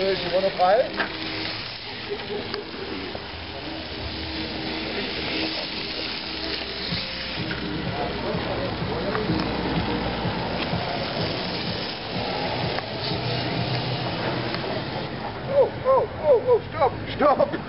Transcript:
Good. You want to fight? Oh, stop! Stop!